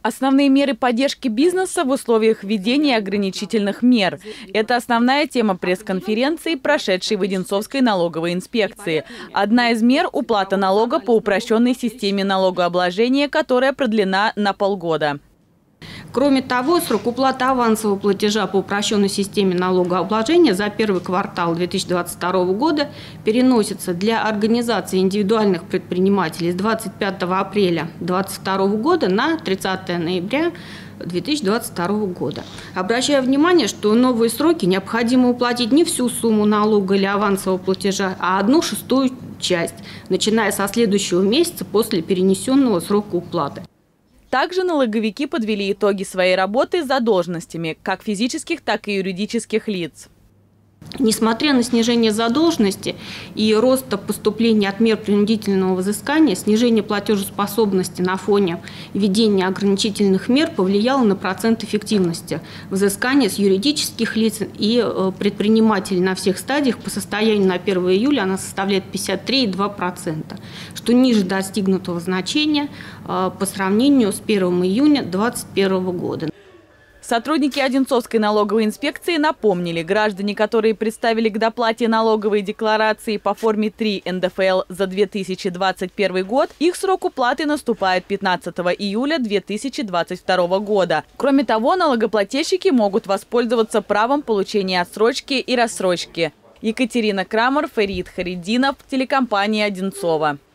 Основные меры поддержки бизнеса в условиях введения ограничительных мер. Это основная тема пресс-конференции, прошедшей в Одинцовской налоговой инспекции. Одна из мер – уплата налога по упрощенной системе налогообложения, которая продлена на полгода. Кроме того, срок уплаты авансового платежа по упрощенной системе налогообложения за первый квартал 2022 года переносится для организации индивидуальных предпринимателей с 25 апреля 2022 года на 30 ноября 2022 года. Обращаю внимание, что новые сроки необходимо уплатить не всю сумму налога или авансового платежа, а 1/6 часть, начиная со следующего месяца после перенесенного срока уплаты. Также налоговики подвели итоги своей работы с задолженностями как физических, так и юридических лиц. Несмотря на снижение задолженности и рост поступлений от мер принудительного взыскания, снижение платежеспособности на фоне введения ограничительных мер повлияло на процент эффективности взыскания с юридических лиц и предпринимателей на всех стадиях. По состоянию на 1 июля она составляет 53,2%, что ниже достигнутого значения по сравнению с 1 июня 2021 года. Сотрудники Одинцовской налоговой инспекции напомнили, граждане, которые представили к доплате налоговые декларации по форме 3 НДФЛ за 2021 год, их срок уплаты наступает 15 июля 2022 года. Кроме того, налогоплательщики могут воспользоваться правом получения отсрочки и рассрочки. Екатерина Крамер, Фарид Харидинов, телекомпания Одинцова.